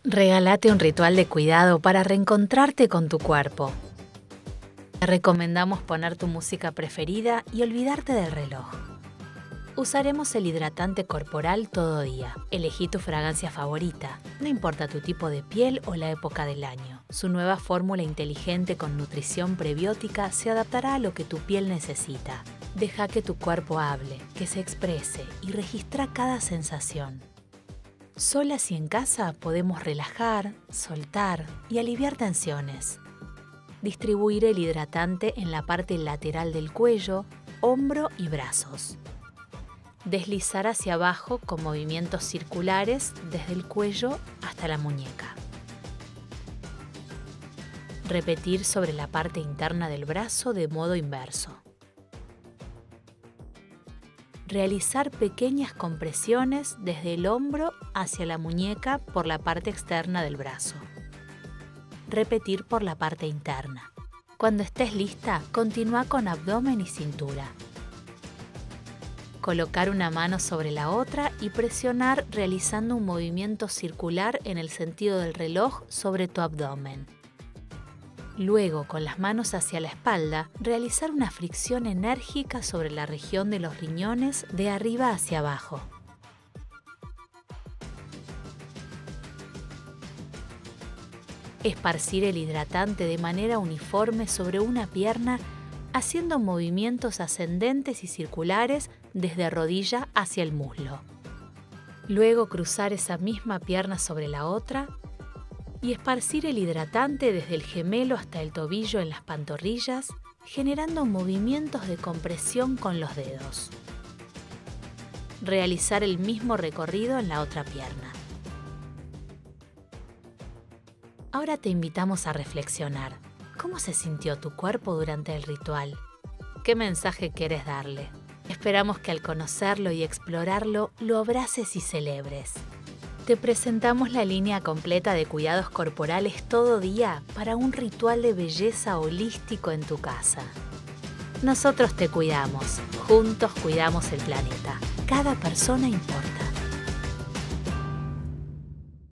Regálate un ritual de cuidado para reencontrarte con tu cuerpo. Te recomendamos poner tu música preferida y olvidarte del reloj. Usaremos el hidratante corporal todo día. Elegí tu fragancia favorita, no importa tu tipo de piel o la época del año. Su nueva fórmula inteligente con nutrición prebiótica se adaptará a lo que tu piel necesita. Deja que tu cuerpo hable, que se exprese y registra cada sensación. Solas y en casa podemos relajar, soltar y aliviar tensiones. Distribuir el hidratante en la parte lateral del cuello, hombro y brazos. Deslizar hacia abajo con movimientos circulares desde el cuello hasta la muñeca. Repetir sobre la parte interna del brazo de modo inverso. Realizar pequeñas compresiones desde el hombro hacia la muñeca por la parte externa del brazo. Repetir por la parte interna. Cuando estés lista, continúa con abdomen y cintura. Colocar una mano sobre la otra y presionar realizando un movimiento circular en el sentido del reloj sobre tu abdomen. Luego, con las manos hacia la espalda, realizar una fricción enérgica sobre la región de los riñones de arriba hacia abajo. Esparcir el hidratante de manera uniforme sobre una pierna, haciendo movimientos ascendentes y circulares desde rodilla hacia el muslo. Luego cruzar esa misma pierna sobre la otra y esparcir el hidratante desde el gemelo hasta el tobillo en las pantorrillas, generando movimientos de compresión con los dedos. Realizar el mismo recorrido en la otra pierna. Ahora te invitamos a reflexionar. ¿Cómo se sintió tu cuerpo durante el ritual? ¿Qué mensaje quieres darle? Esperamos que al conocerlo y explorarlo, lo abraces y celebres. Te presentamos la línea completa de cuidados corporales todo día para un ritual de belleza holístico en tu casa. Nosotros te cuidamos, juntos cuidamos el planeta. Cada persona importa.